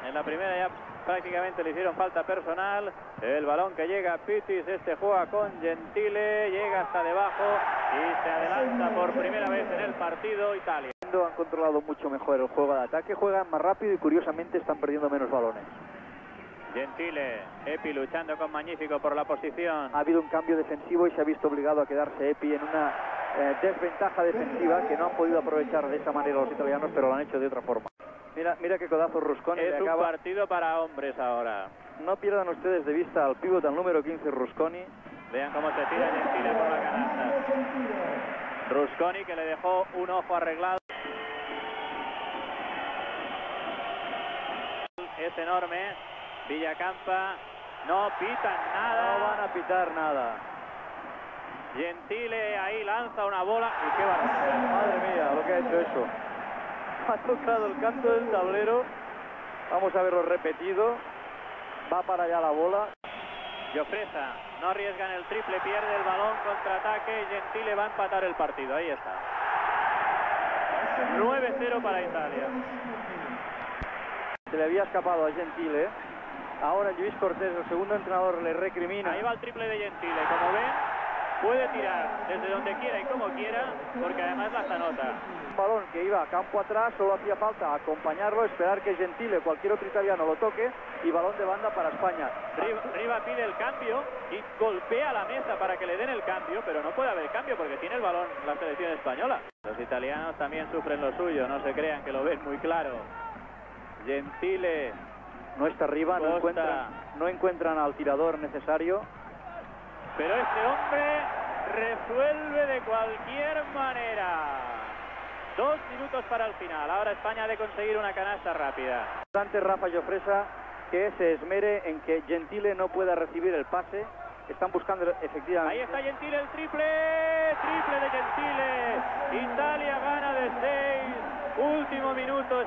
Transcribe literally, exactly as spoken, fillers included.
En la primera ya prácticamente le hicieron falta personal. El balón que llega a Pitis, este juega con Gentile, llega hasta debajo y se adelanta por primera vez en el partido Italia. Han controlado mucho mejor el juego de ataque, juegan más rápido y curiosamente están perdiendo menos balones. Gentile, Epi luchando con Magnífico por la posición. Ha habido un cambio defensivo y se ha visto obligado a quedarse Epi en una eh, desventaja defensiva que no han podido aprovechar de esa manera los italianos, pero lo han hecho de otra forma. Mira, mira qué codazo Rusconi. Es le un acaba. partido para hombres ahora. No pierdan ustedes de vista al pívot, al número quince, Rusconi. Vean cómo se tira Gentile por la canasta. Rusconi, que le dejó un ojo arreglado. Es enorme. Villacampa, no pitan nada. No van a pitar nada. Gentile ahí lanza una bola. Y qué barbaridad. Madre mía, lo que ha hecho eso. Ha tocado el canto del tablero. Vamos a verlo repetido. Va para allá la bola. Llofresa no arriesgan el triple, pierde el balón, contraataque. Gentile va a empatar el partido. Ahí está. nueve cero para Italia. Se le había escapado a Gentile. Ahora Luis Cortés, el segundo entrenador, le recrimina. Ahí va el triple de Gentile. Como ven, puede tirar desde donde quiera y como quiera, porque además las anota. Un balón que iba a campo atrás, solo hacía falta acompañarlo, esperar que Gentile, cualquier otro italiano, lo toque, y balón de banda para España. Riva, Riva pide el cambio y golpea la mesa para que le den el cambio, pero no puede haber cambio porque tiene el balón la selección española. Los italianos también sufren lo suyo, no se crean que lo ven muy claro. Gentile no está arriba, no encuentran, no encuentran al tirador necesario. Pero este hombre resuelve de cualquier manera. Dos minutos para el final. Ahora España ha de conseguir una canasta rápida. Importante Rafa Llofresa que se esmere en que Gentile no pueda recibir el pase. Están buscando efectivamente. Ahí está Gentile, el triple. Triple de Gentile. Italia gana de seis. Último minuto.